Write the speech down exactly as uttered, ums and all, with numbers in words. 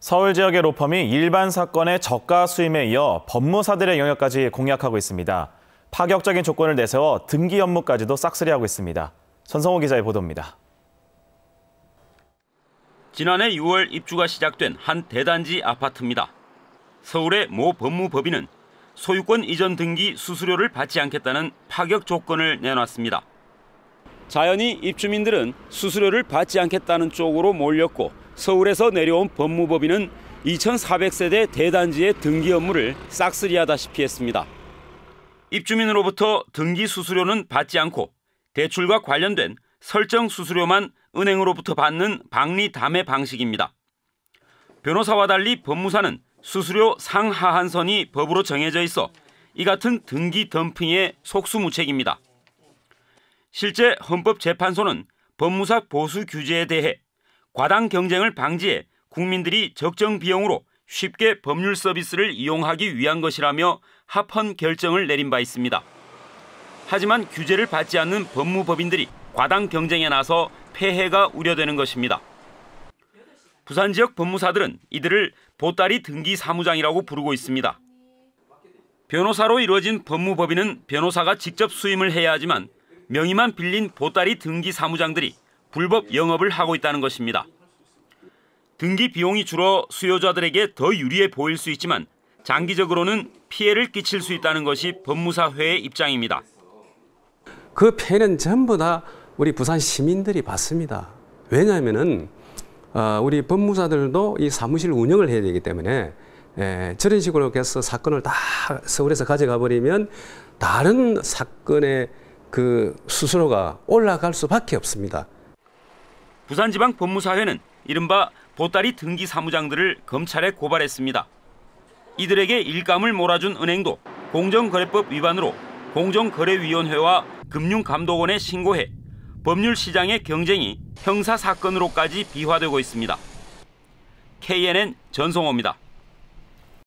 서울 지역의 로펌이 일반 사건의 저가 수임에 이어 법무사들의 영역까지 공략하고 있습니다. 파격적인 조건을 내세워 등기 업무까지도 싹쓸이하고 있습니다. 전성호 기자의 보도입니다. 지난해 유월 입주가 시작된 한 대단지 아파트입니다. 서울의 모 법무법인은 소유권 이전 등기 수수료를 받지 않겠다는 파격 조건을 내놨습니다. 자연히 입주민들은 수수료를 받지 않겠다는 쪽으로 몰렸고 서울에서 내려온 법무법인은 이천사백 세대 대단지의 등기 업무를 싹쓸이하다시피 했습니다. 입주민으로부터 등기 수수료는 받지 않고 대출과 관련된 설정 수수료만 은행으로부터 받는 박리담회 방식입니다. 변호사와 달리 법무사는 수수료 상하한선이 법으로 정해져 있어 이 같은 등기 덤핑의 속수무책입니다. 실제 헌법재판소는 법무사 보수 규제에 대해 과당 경쟁을 방지해 국민들이 적정 비용으로 쉽게 법률 서비스를 이용하기 위한 것이라며 합헌 결정을 내린 바 있습니다. 하지만 규제를 받지 않는 법무법인들이 과당 경쟁에 나서 폐해가 우려되는 것입니다. 부산 지역 법무사들은 이들을 보따리 등기 사무장이라고 부르고 있습니다. 변호사로 이루어진 법무법인은 변호사가 직접 수임을 해야 하지만 명의만 빌린 보따리 등기 사무장들이 불법 영업을 하고 있다는 것입니다. 등기 비용이 줄어 수요자들에게 더 유리해 보일 수 있지만 장기적으로는 피해를 끼칠 수 있다는 것이 법무사회의 입장입니다. 그 피해는 전부 다 우리 부산 시민들이 받습니다. 왜냐하면은 우리 법무사들도 이 사무실 운영을 해야 되기 때문에 에, 저런 식으로 해서 사건을 다 서울에서 가져가 버리면 다른 사건의 그 수수료가 올라갈 수밖에 없습니다. 부산지방법무사회는 이른바 보따리 등기 사무장들을 검찰에 고발했습니다. 이들에게 일감을 몰아준 은행도 공정거래법 위반으로 공정거래위원회와 금융감독원에 신고해 법률 시장의 경쟁이 형사사건으로까지 비화되고 있습니다. 케이엔엔 전성호입니다.